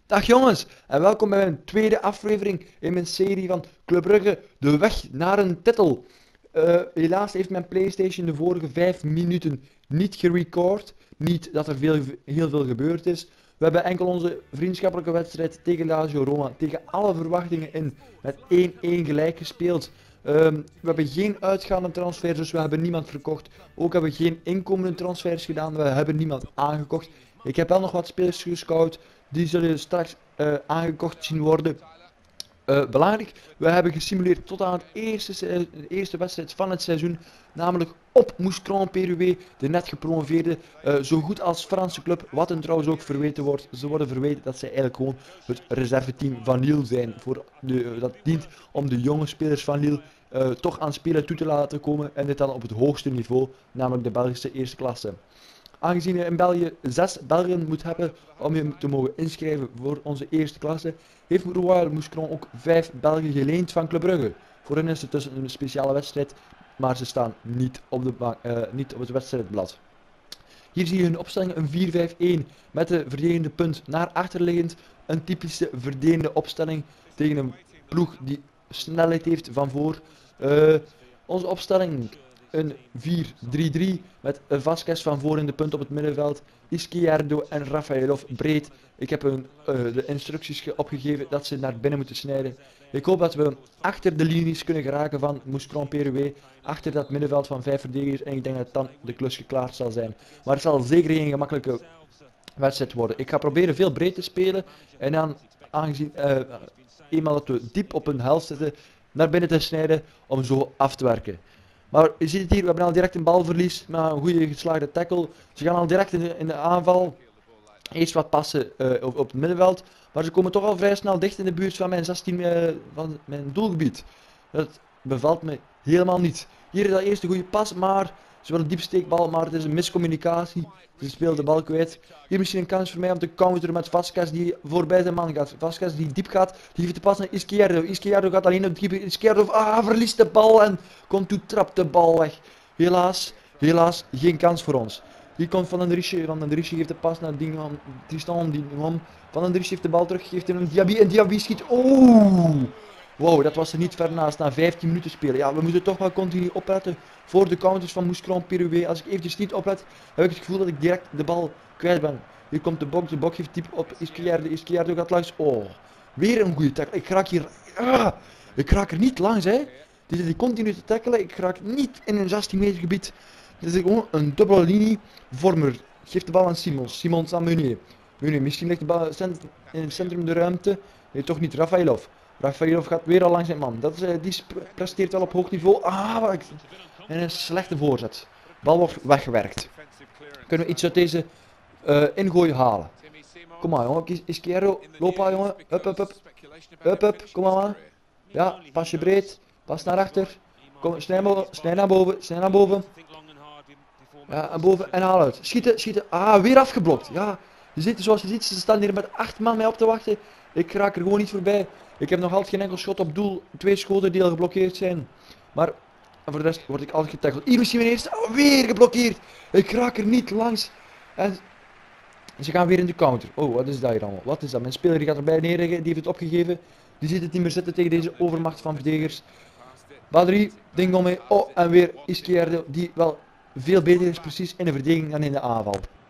Dag jongens en welkom bij mijn tweede aflevering in mijn serie van Club Brugge, de weg naar een titel. Helaas heeft mijn PlayStation de vorige 5 minuten niet gerecord. Niet dat er heel veel gebeurd is. We hebben enkel onze vriendschappelijke wedstrijd tegen Lazio Roma tegen alle verwachtingen in met 1-1 gelijk gespeeld. We hebben geen uitgaande transfers, dus we hebben niemand verkocht. Ook hebben we geen inkomende transfers gedaan, we hebben niemand aangekocht. Ik heb wel nog wat spelers gescout, die zullen straks aangekocht zien worden. Belangrijk, we hebben gesimuleerd tot aan de eerste wedstrijd van het seizoen, namelijk op Mouscron Peruwe, de net gepromoveerde, zo goed als Franse club, wat hen trouwens ook verweten wordt. Ze worden verweten dat zij eigenlijk gewoon het reserveteam van Lille zijn. Dat dient om de jonge spelers van Lille toch aan spelen toe te laten komen en dit dan op het hoogste niveau, namelijk de Belgische eerste klasse. Aangezien je in België 6 Belgen moet hebben om je te mogen inschrijven voor onze eerste klasse, heeft Royal Mouscron ook 5 Belgen geleend van Club Brugge. Voor hen is het dus een speciale wedstrijd, maar ze staan niet op het wedstrijdblad. Hier zie je hun opstelling, een 4-5-1 met de verdedigende punt naar achterliggend. Een typische verdedigende opstelling tegen een ploeg die snelheid heeft van voor. Onze opstelling, een 4-3-3 met Vasquez van voor in de punt op het middenveld, Izquierdo en Rafaelov breed. Ik heb de instructies opgegeven dat ze naar binnen moeten snijden. Ik hoop dat we achter de linies kunnen geraken van Mouscron Peruwe, achter dat middenveld van 5 verdedigers, en ik denk dat dan de klus geklaard zal zijn. Maar het zal zeker geen gemakkelijke wedstrijd worden. Ik ga proberen veel breed te spelen en dan, aangezien eenmaal dat we diep op een helft zitten, naar binnen te snijden om zo af te werken. Maar je ziet het hier, we hebben al direct een balverlies met een goede geslaagde tackle. Ze gaan al direct in de aanval. Eerst wat passen op het middenveld, maar ze komen toch al vrij snel dicht in de buurt van mijn 16, van mijn doelgebied. Dat bevalt me helemaal niet. Hier is dat eerst een goede pas, maar ze willen een diepsteekbal, maar het is een miscommunicatie. Ze speelt de bal kwijt. Hier misschien een kans voor mij om te counteren met Vasquez die voorbij zijn man gaat. Vasquez die diep gaat, die geeft de pas naar Izquierdo. Izquierdo gaat alleen op de keeper. Izquierdo verliest de bal en komt toe, trapt de bal weg. Helaas geen kans voor ons. Hier komt Van den Drisje. Van den Drisje geeft de pas naar Tristan Dingman. Van den Drisje heeft de bal terug, geeft hem een Diaby en Diaby schiet. Oeh! Wow, dat was er niet ver naast na 15 minuten spelen. Ja, we moeten toch wel continu opletten voor de counters van Mouscron Peruwe. Als ik eventjes niet oplet, heb ik het gevoel dat ik direct de bal kwijt ben. Hier komt de bok geeft diep op Izquierdo. Izquierdo gaat langs. Oh, weer een goede tackle. Ik raak er niet langs, hè. Die continu te tackelen. Ik raak niet in een 16 meter gebied. Dit is gewoon een dubbele linie. Vormer geeft de bal aan Simons. Simons aan Meunier. Meunier, misschien ligt de bal in het centrum de ruimte. Nee, toch niet. Rafaelov. Rafaelov gaat weer al langs zijn man. Die presteert wel op hoog niveau. En een slechte voorzet. Bal wordt weggewerkt. Kunnen we iets uit deze ingooi halen? Kom maar jongen. Izquierdo. Loop maar jongen. Up. Kom maar man. Ja, pasje breed. Pas naar achter. Kom, snij naar boven. Ja, en boven en haal uit. Schieten. Ah, weer afgeblokt. Ja, zoals je ziet, ze staan hier met 8 man mij op te wachten. Ik raak er gewoon niet voorbij. Ik heb nog altijd geen enkel schot op doel. 2 schoten die al geblokkeerd zijn. Maar voor de rest word ik altijd getackled. Hier misschien mijn eerste. Weer geblokkeerd. Ik raak er niet langs. En ze gaan weer in de counter. Oh, wat is dat hier allemaal? Wat is dat? Mijn speler die gaat erbij neerleggen. Die heeft het opgegeven. Die ziet het niet meer zitten tegen deze overmacht van verdedigers. Badri, ding mee. Oh, en weer Izquierdo, die wel veel beter is precies in de verdediging dan in de aanval.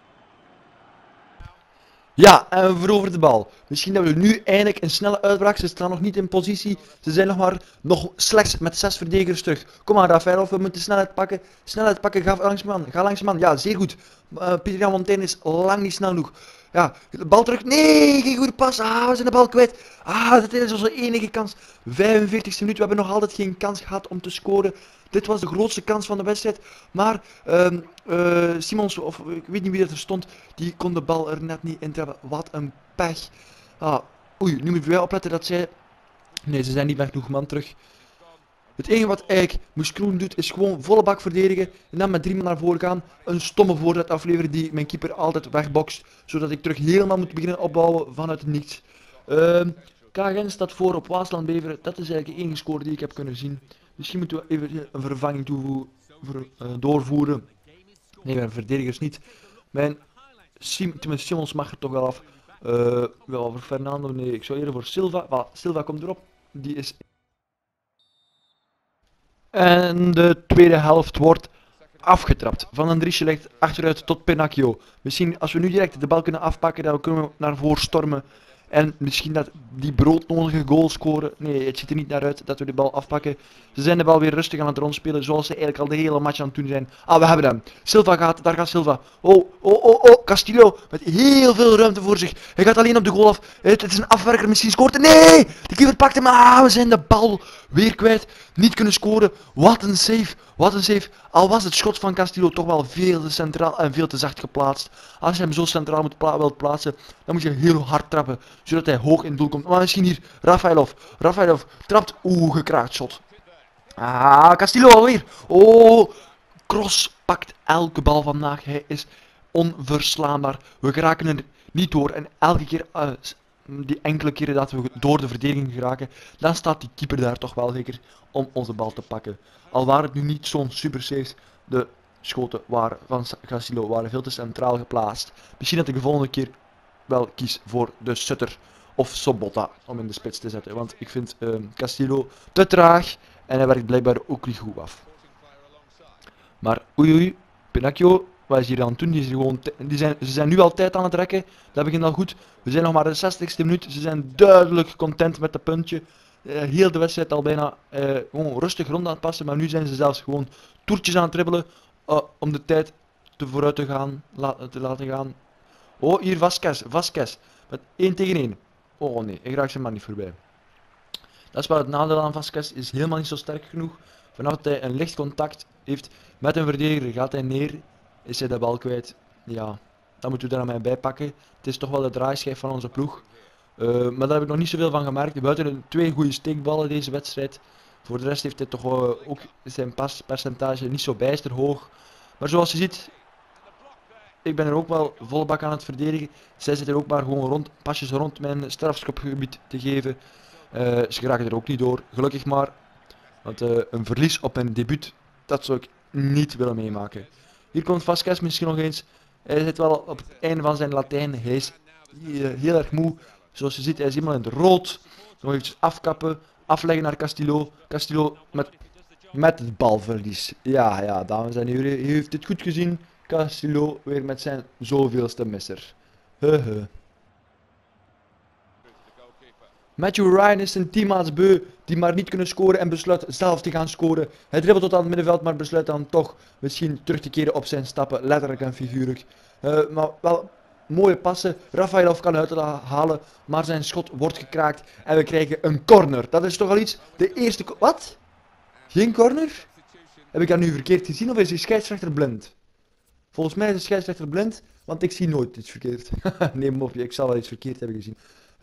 Ja, en we veroveren de bal. Misschien dat we nu eindelijk een snelle uitbraak. Ze staan nog niet in positie. Ze zijn nog slechts met 6 verdedigers terug. Kom maar, Rafaelov, we moeten snelheid pakken. Ga langs de man. Ja, zeer goed. Pieter Montaigne is lang niet snel genoeg. Ja, de bal terug. Nee, geen goede pas. We zijn de bal kwijt. Dat is onze enige kans. 45e minuut. We hebben nog altijd geen kans gehad om te scoren. Dit was de grootste kans van de wedstrijd. Maar Simons, of ik weet niet wie er stond, die kon de bal er net niet in trappen. Wat een pech. Oei, nu moeten wij opletten dat zij... Nee, ze zijn niet met genoeg man terug. Het enige wat eigenlijk Mouscron doet, is gewoon volle bak verdedigen. En dan met 3 man naar voren gaan. Een stomme voorzet afleveren die mijn keeper altijd wegbokst. Zodat ik terug helemaal moet beginnen opbouwen vanuit het niets. KGN staat voor op Waasland Beveren. Dat is eigenlijk de enige score die ik heb kunnen zien. Misschien moeten we even een vervanging doorvoeren. Nee, mijn verdedigers niet. Simons mag er toch wel af. Ja, voor Fernando, nee, ik zou eerder voor Silva. Silva komt erop. Die is. En de tweede helft wordt afgetrapt. Van Andriesje legt achteruit tot Pinacchio. Misschien als we nu direct de bal kunnen afpakken, dan kunnen we naar voren stormen. En misschien dat die broodnodige goal scoren. Nee, het ziet er niet naar uit dat we de bal afpakken. Ze zijn de bal weer rustig aan het rondspelen, zoals ze eigenlijk al de hele match aan het doen zijn. Ah, we hebben hem. Silva gaat, daar gaat Silva. Oh, Castillo met heel veel ruimte voor zich. Hij gaat alleen op de goal af. Het is een afwerker, misschien scoort hij. Nee, de keeper pakt hem. Ah, we zijn de bal weer kwijt. Niet kunnen scoren. Wat een save. Wat een save. Al was het schot van Castillo toch wel veel te centraal en veel te zacht geplaatst. Als je hem zo centraal wilt plaatsen, dan moet je heel hard trappen, zodat hij hoog in het doel komt. Maar misschien hier Rafailov. Rafailov trapt. Oeh, gekraakt shot. Ah, Castillo alweer. Oh, Kroos pakt elke bal vandaag. Hij is onverslaanbaar. We geraken er niet door. En elke keer, die enkele keren dat we door de verdediging geraken, dan staat die keeper daar toch wel zeker om onze bal te pakken. Al waren het nu niet zo'n super saves, de schoten van Castillo waren veel te centraal geplaatst. Misschien dat ik de volgende keer wel kies voor de Sutter of Sobotta om in de spits te zetten. Want ik vind Castillo te traag en hij werkt blijkbaar ook niet goed af. Maar oei, Pinacchio, wat is hier aan het doen? Ze zijn nu al tijd aan het rekken. Dat begint al goed. We zijn nog maar de 60ste minuut. Ze zijn duidelijk content met dat puntje. Heel de wedstrijd al bijna gewoon rustig rond aan het passen. Maar nu zijn ze zelfs gewoon toertjes aan het dribbelen om de tijd vooruit te laten gaan. Oh, hier Vasquez. Met 1 tegen 1. Oh nee, ik raak ze maar niet voorbij. Dat is wel het nadeel aan Vasquez, is helemaal niet zo sterk genoeg. Vanaf dat hij een licht contact heeft met een verdediger, gaat hij neer, is hij de bal kwijt. Ja, dan moeten we daar aan mij bij pakken. Het is toch wel de draaischijf van onze ploeg. Maar daar heb ik nog niet zoveel van gemerkt. Buiten de 2 goede steekballen deze wedstrijd. Voor de rest heeft hij toch ook zijn paspercentage niet zo bijster hoog. Maar zoals je ziet, ik ben er ook wel volle bak aan het verdedigen. Zij zitten ook maar gewoon pasjes rond mijn strafschopgebied te geven. Ze geraken er ook niet door, gelukkig maar. Want een verlies op mijn debuut, dat zou ik niet willen meemaken. Hier komt Vasquez misschien nog eens. Hij zit wel op het einde van zijn Latijn. Hij is heel erg moe. Zoals je ziet, hij is helemaal in het rood. Nog eventjes afkappen, afleggen naar Castillo. Castillo met het balverlies. Ja, dames en heren, u heeft het goed gezien. Castillo weer met zijn zoveelste misser. Matthew Ryan is zijn teammaats beu, die maar niet kunnen scoren en besluit zelf te gaan scoren. Hij dribbelt tot aan het middenveld, maar besluit dan toch misschien terug te keren op zijn stappen, letterlijk en figuurlijk. Maar wel mooie passen. Rafailov kan uithalen, maar zijn schot wordt gekraakt en we krijgen een corner. Dat is toch al iets? De eerste... Wat? Geen corner? Heb ik dat nu verkeerd gezien of is de scheidsrechter blind? Volgens mij is de scheidsrechter blind, want ik zie nooit iets verkeerd. Nee, mopje, ik zal wel iets verkeerd hebben gezien.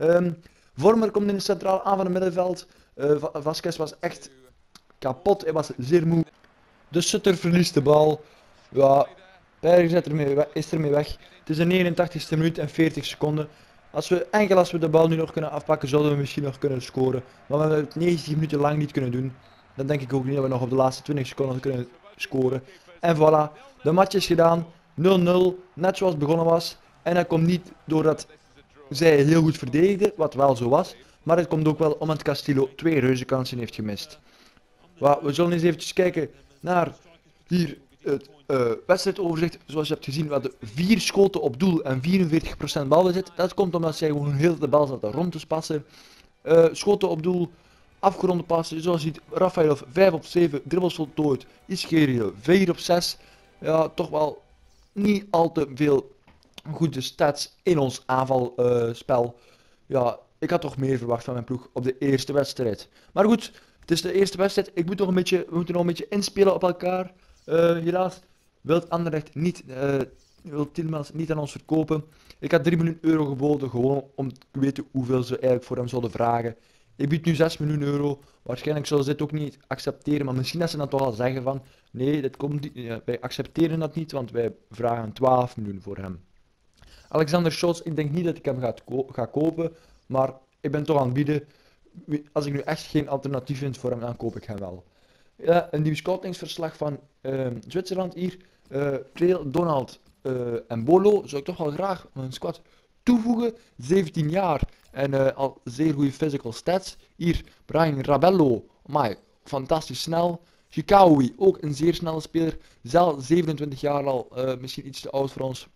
Vormer komt in de centraal aan van het middenveld. Vasquez was echt kapot, hij was zeer moe. De Sutter verliest de bal. Ja, Berg is ermee weg. Het is de 89ste minuut en 40 seconden. Als we de bal nu nog kunnen afpakken, zouden we misschien nog kunnen scoren. Maar we hebben het 90 minuten lang niet kunnen doen. Dan denk ik ook niet dat we nog op de laatste 20 seconden kunnen scoren. En voilà, de match is gedaan. 0-0, net zoals het begonnen was. En dat komt niet doordat zij heel goed verdedigde, wat wel zo was. Maar het komt ook wel omdat Castillo 2 reuzenkansen heeft gemist. We zullen eens eventjes kijken naar hier het wedstrijdoverzicht. Zoals je hebt gezien, we hadden 4 schoten op doel en 44% balbezit. Dat komt omdat zij gewoon heel de bal zaten rond te spassen. Schoten op doel, afgeronde passen. Zoals je ziet, Rafailov 5 op 7, dribbels voltooid. Ischirio 4 op 6. Ja, toch wel niet al te veel goede stats in ons aanvalspel. Ja, ik had toch meer verwacht van mijn ploeg op de eerste wedstrijd. Maar goed, het is de eerste wedstrijd. We moeten nog een beetje inspelen op elkaar. Helaas wil Anderlecht niet, wil Tielemans niet aan ons verkopen. Ik had 3 miljoen euro geboden, gewoon om te weten hoeveel ze eigenlijk voor hem zouden vragen. Ik bied nu 6 miljoen euro. Waarschijnlijk zullen ze dit ook niet accepteren, maar misschien dat ze dan toch al zeggen van nee, dit komt niet, wij accepteren dat niet, want wij vragen 12 miljoen voor hem. Alexander Scholz, ik denk niet dat ik hem ga kopen, maar ik ben toch aan het bieden. Als ik nu echt geen alternatief vind voor hem, dan koop ik hem wel. Ja, een nieuw scoutingsverslag van Zwitserland hier. Trail, Donald en Bolo zou ik toch wel graag een squad toevoegen. 17 jaar en al zeer goede physical stats. Hier, Brian Rabello, amai, fantastisch snel. Chikawi, ook een zeer snelle speler. Zelf 27 jaar al, misschien iets te oud voor ons.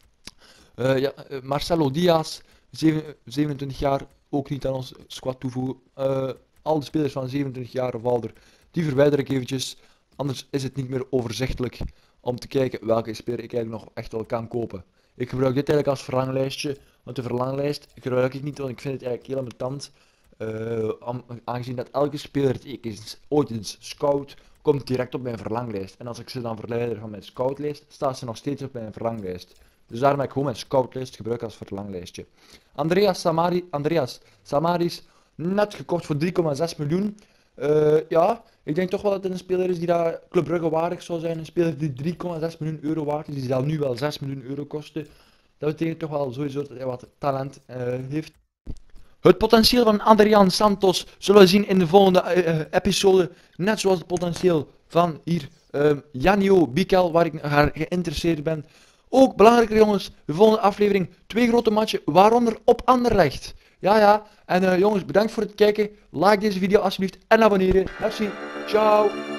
Marcelo Diaz, 27 jaar, ook niet aan ons squad toevoegen. Al de spelers van 27 jaar of ouder, die verwijder ik eventjes. Anders is het niet meer overzichtelijk om te kijken welke speler ik eigenlijk nog echt wel kan kopen. Ik gebruik dit eigenlijk als verlanglijstje, want de verlanglijst gebruik ik niet, want ik vind het eigenlijk heel ambetant. Aangezien dat elke speler die ik ooit eens scout, komt direct op mijn verlanglijst. En als ik ze dan verleider van mijn scoutlijst, staat ze nog steeds op mijn verlanglijst. Dus daarom heb ik gewoon mijn scoutlijst gebruikt als verlanglijstje. Andreas Samaris, net gekocht voor 3,6 miljoen. Ja, ik denk toch wel dat het een speler is die daar Club Brugge waardig zou zijn. Een speler die 3,6 miljoen euro waard is, die zal nu wel 6 miljoen euro kosten. Dat betekent toch wel sowieso dat hij wat talent heeft. Het potentieel van Adrian Santos zullen we zien in de volgende episode. Net zoals het potentieel van hier Janio Bikel, waar ik geïnteresseerd ben. Ook belangrijker jongens, de volgende aflevering 2 grote matchen, waaronder op Anderlecht. Ja, en jongens, bedankt voor het kijken. Like deze video alsjeblieft en abonneren. Merci, ciao.